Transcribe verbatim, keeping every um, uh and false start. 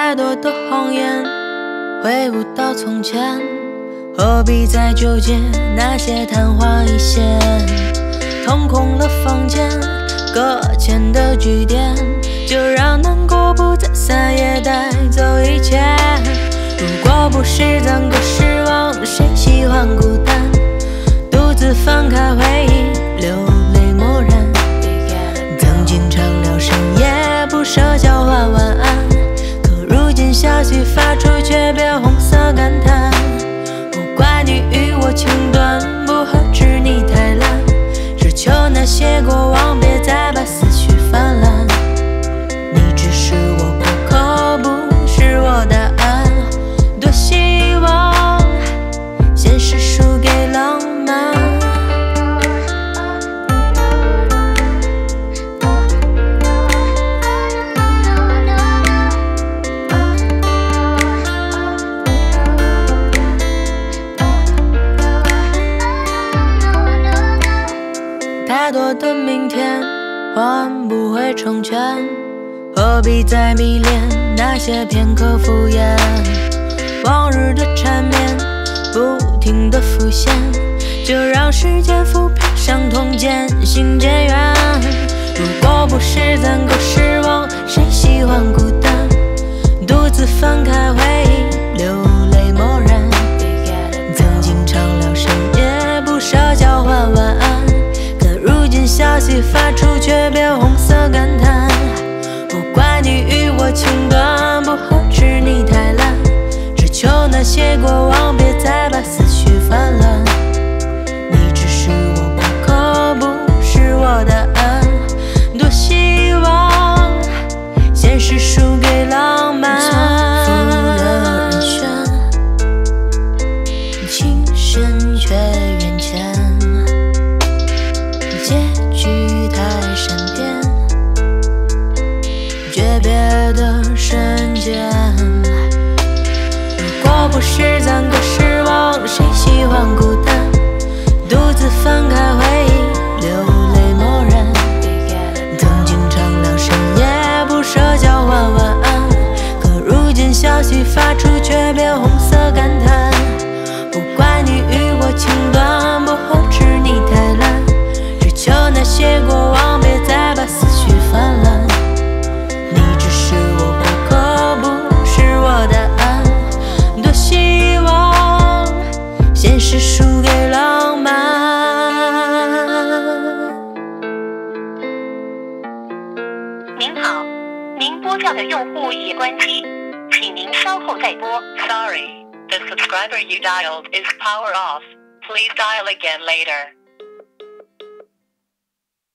太多的谎言，回不到从前，何必再纠结那些昙花一现？空空了房间，搁浅的句点，就让难过不再散，也带走一切。如果不是zango失望，谁喜欢孤单？独自翻开回忆，流泪默然。曾经常聊深夜，不舍交换晚安，可如今消息发出，却别红色感叹。不怪你与我情断，不合适你太懒，只求那些过往别再把思绪泛滥。你只是我不可，不是我答案。多希望现实输给浪漫。太多的明天换不回成全，何必再迷恋那些片刻敷衍？往日的缠绵不停的浮现，就让时间抚平伤痛，渐行渐远。如果不是zango失望，谁喜欢孤单？独自翻开回忆，流泪默然。曾经常聊深夜，不舍交换晚安，如今消息发出，却别红色感叹。不怪你与我情断，不合适你太懒，只求那些过往别再把思绪泛滥。你只是我不可，不是我答案。多希望现实输给浪漫。错付了人选，情深却缘浅，结局太闪电，诀别的瞬间。如果不是zango失望，谁喜欢孤单？独自翻开回忆，流泪默然。曾经常聊深夜，不舍交换晚安，可如今消息发出，却别红色感叹。不怪你与我情断，不合适你太懒，求那些过往别再把思绪泛滥。你只是我不可，不是我答案。多希望现实输给浪漫。 您好，您拨叫的用户已关机，请您稍后再拨。Sorry, the subscriber you dialed is power off. Please dial again later.